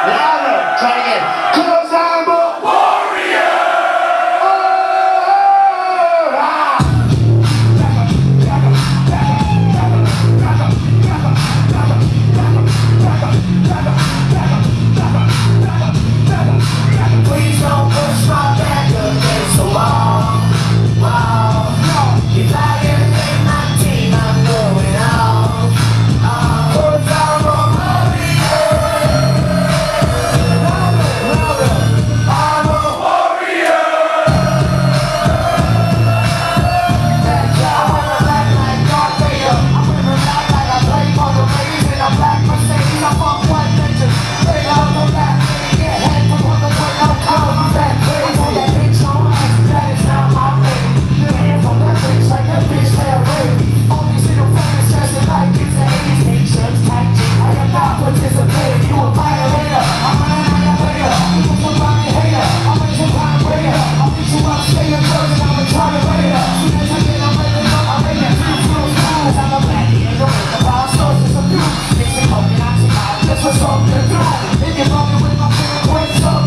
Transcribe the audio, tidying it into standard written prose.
Louder. Try it again. 'Cause I'm a warrior. Please don't push my back against the wall. If I can make my team, I'm going off. 'Cause I'm a warrior. Louder. I'm a warrior. I'm wearing black like Darth Vader. I'm wearing black like I play for the Raiders in a black Mercedes. I fuck white bitches. They love the black. Get head from on the way out. I'm back crazy. I that bitch on ice. That is not my thing. Your hands on that bitch like that bitch had rape. All these little fucking stressing like it's the 80s. T-shirts, tight jeans. I am not participating. You a violator. I'm an annihilator. You a fucking hater. I'm a two-time raider. I'll beat you up, stay in church, and I'm a tolerator. Soon as I get, I'm ready to go. I'm ready to do rules. I'm a bad nigga with the power sources of you. Mixing coke and oxycontin just for something to do. If you're fucking with my favorite quick, so